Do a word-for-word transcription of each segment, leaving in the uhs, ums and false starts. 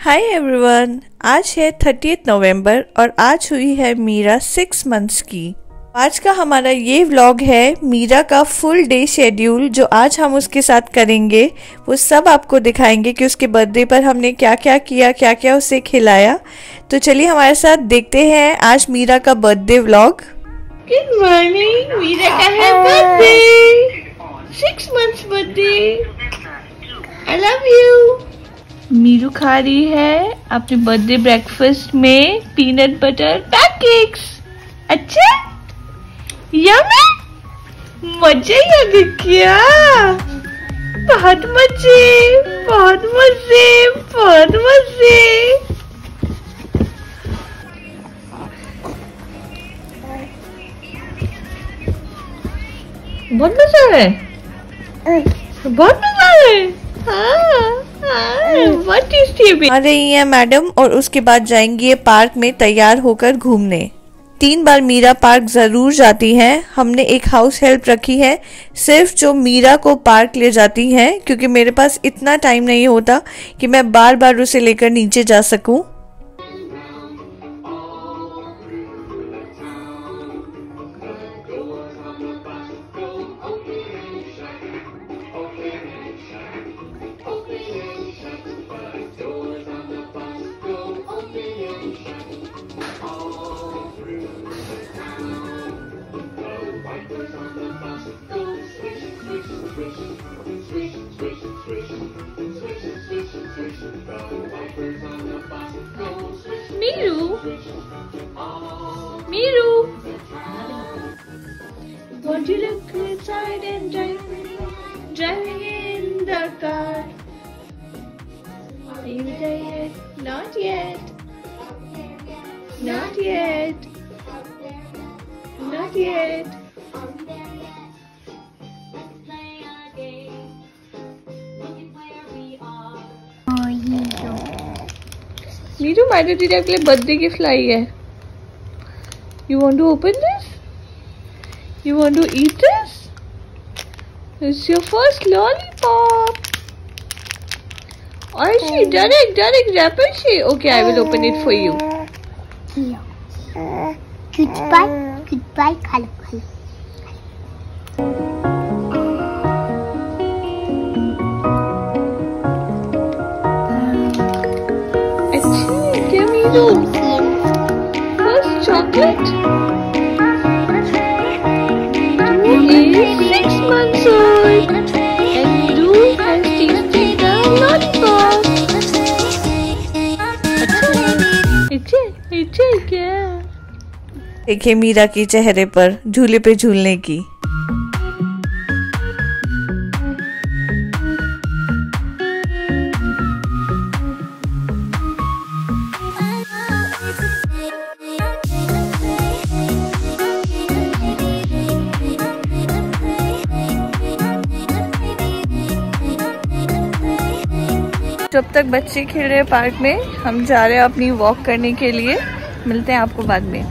Hi everyone, आज है thirtieth नवंबर और आज हुई है मीरा सिक्स मंथ्स की। आज का हमारा ये व्लॉग है मीरा का फुल डे शेड्यूल। जो आज हम उसके साथ करेंगे वो सब आपको दिखाएंगे कि उसके बर्थडे पर हमने क्या क्या किया, क्या क्या उसे खिलाया। तो चलिए हमारे साथ देखते हैं आज मीरा का birthday vlog. Good morning, Meera का है birthday, six months birthday. I love you. Meeru खा रही है अपने बर्थडे ब्रेकफास्ट में पीनट बटर पैनकेक्स। अच्छा, यम्मी, मजे ही अभी क्या, बहुत मजे, बहुत मजे, बहुत मजे। बहुत मजा है, बहुत मजा है। हाँ, बहुत टेस्टी है। आ रही है मैडम और उसके बाद जाएंगी ये पार्क में तैयार होकर घूमने। तीन बार मीरा पार्क जरूर जाती हैं। हमने एक हाउस हेल्प रखी है सिर्फ जो मीरा को पार्क ले जाती हैं, क्योंकि मेरे पास इतना टाइम नहीं होता कि मैं बार बार उसे लेकर नीचे जा सकूं। मीरू, मीरू, won't you look inside and drive, driving in the car? Are you there yet? Not yet. Not yet. Not yet. मीरू, मायरू दीदी के लिए बर्थडे गिफ्ट लाई है। You want to open this? You want to eat this? It's your first lollipop. Or is she direct, direct wrapper? She okay? I will open it for you. Goodbye, goodbye, khalo, khalo. First chocolate. Doo is six months old and Doo has tasted the lollipop. अच्छा, अच्छा क्या? देखिए मीरा के चेहरे पर झूले पे झूलने की। जब तक बच्चे खेल रहे हैं पार्क में, हम जा रहे हैं अपनी वॉक करने के लिए। मिलते हैं आपको बाद में।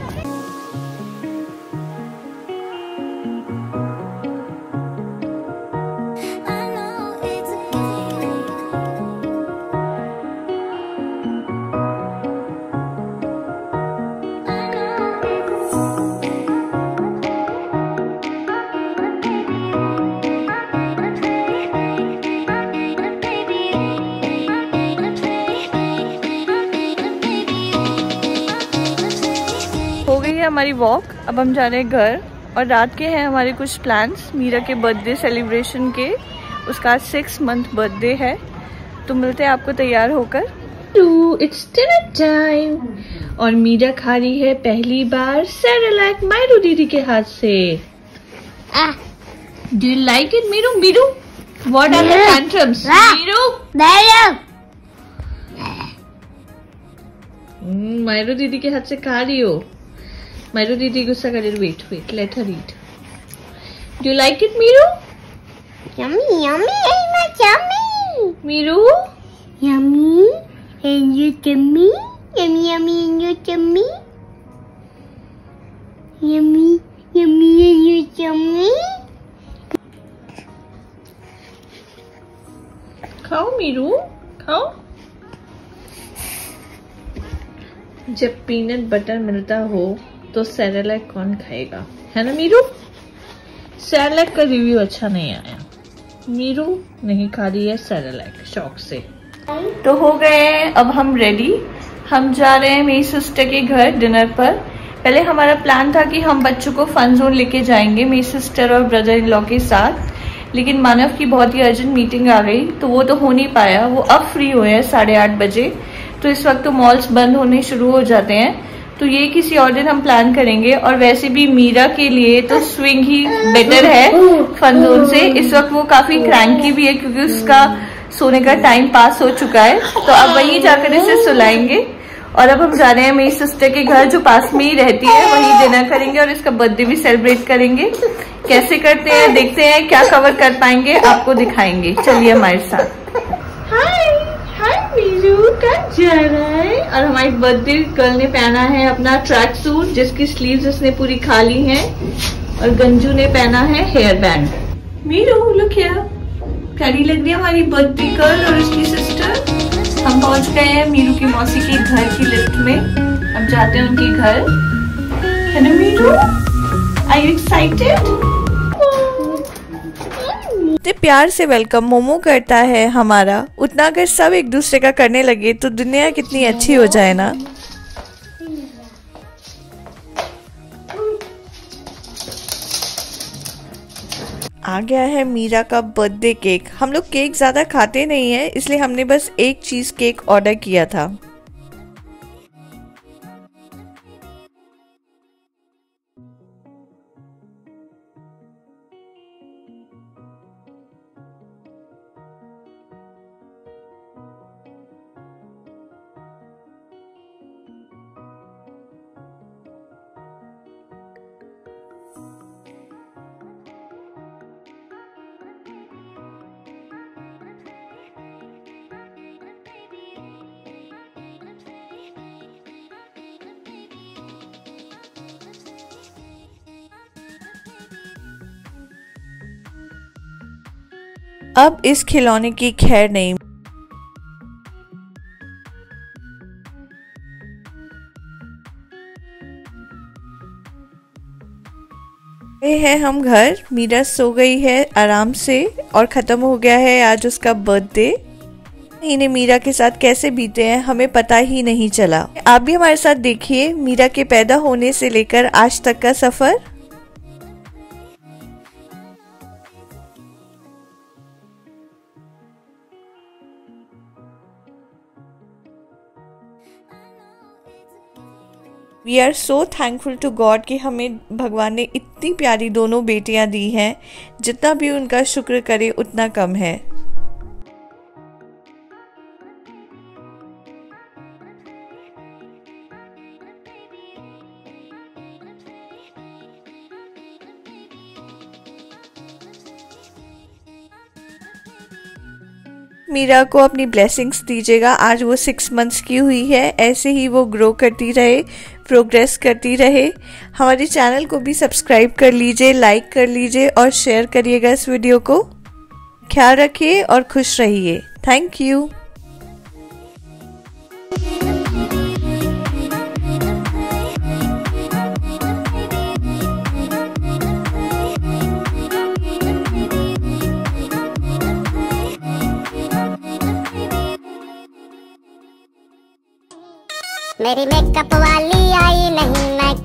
हो गई है हमारी वॉक। अब हम जा रहे हैं घर और रात के हैं हमारे कुछ प्लान्स मीरा के बर्थडे सेलिब्रेशन के। उसका आज सिक्स मंथ बर्थडे है, तो मिलते हैं आपको तैयार होकर। इट्स डिनर टाइम और मीरा खा रही है पहली बार सेरेलैक मायरू दीदी के हाथ से। Do you like it Meeru? Meeru, what are the tantrums? Meeru, Mayru दीदी के हाथ से खा रही हो। मायरू दीदी गुस्सा कर रही। Wait wait, let her eat. Do you like it Meeru? Yummy, yummy, ain't that yummy? Meeru, Yummy, and you tummy? Yummy, yummy, and you tummy? Yummy, yummy, and you tummy? खाओ मीरू, खाओ। जब पीनट बटर मिलता हो तो सेरेलैक कौन खाएगा, है ना मीरू? सेरेलैक का रिव्यू अच्छा नहीं आया, मीरू नहीं खा रही है सेरेलैक शौक से। तो हो गए अब हम रेडी, हम जा रहे हैं मेरी सिस्टर के घर डिनर पर। पहले हमारा प्लान था कि हम बच्चों को फन जोन लेके जाएंगे मेरी सिस्टर और ब्रदर इन लॉ के साथ, लेकिन मानव की बहुत ही अर्जेंट मीटिंग आ गई तो वो तो हो नहीं पाया। वो अब फ्री हुए हैं साढ़े आठ बजे, तो इस वक्त तो मॉल्स बंद होने शुरू हो जाते हैं, तो ये किसी और दिन हम प्लान करेंगे। और वैसे भी मीरा के लिए तो स्विंग ही बेटर है फन जोन से। इस वक्त वो काफी क्रैंकी भी है क्योंकि उसका सोने का टाइम पास हो चुका है, तो अब वहीं जाकर इसे सुलाएंगे। और अब हम जा रहे हैं मेरी सिस्टर के घर जो पास में ही रहती है, वहीं डिनर करेंगे और इसका बर्थडे भी सेलिब्रेट करेंगे। कैसे करते हैं देखते हैं, क्या कवर कर पाएंगे आपको दिखाएंगे, चलिए हमारे साथ। हाय हाय मीरू, कहाँ जा रहा है? और हमारी बर्थडे गर्ल ने पहना है अपना ट्रैक सूट जिसकी स्लीव्स इसने पूरी खा ली है, और गंजू ने पहना है hair band. Meeru look here, प्यारी लग रही है हमारी बर्थडे गर्ल और उसकी सिस्टर। हम पहुंच गए हैं मीरू की मौसी के घर की लिफ्ट में, अब जाते हैं उनके घर। Hello Meeru, are you excited? प्यार से वेलकम मोमो करता है हमारा, उतना अगर सब एक दूसरे का करने लगे तो दुनिया कितनी अच्छी हो जाए ना। आ गया है मीरा का बर्थडे केक। हम लोग केक ज्यादा खाते नहीं है, इसलिए हमने बस एक चीज केक ऑर्डर किया था। अब इस खिलौने की खैर नहीं। ये है हम घर, मीरा सो गई है आराम से और खत्म हो गया है आज उसका बर्थडे। महीने मीरा के साथ कैसे बीते हैं हमें पता ही नहीं चला। आप भी हमारे साथ देखिए मीरा के पैदा होने से लेकर आज तक का सफर। We are so thankful to God कि हमें भगवान ने इतनी प्यारी दोनों बेटियां दी हैं, जितना भी उनका शुक्र करे उतना कम है। मीरा को अपनी ब्लेसिंग्स दीजिएगा, आज वो सिक्स मंथ्स की हुई है, ऐसे ही वो ग्रो करती रहे, प्रोग्रेस करती रहे। हमारे चैनल को भी सब्सक्राइब कर लीजिए, लाइक कर लीजिए और शेयर करिएगा इस वीडियो को। ख्याल रखिए और खुश रहिए। Thank you. मेरी मेकअप वाली आई नहीं, मैं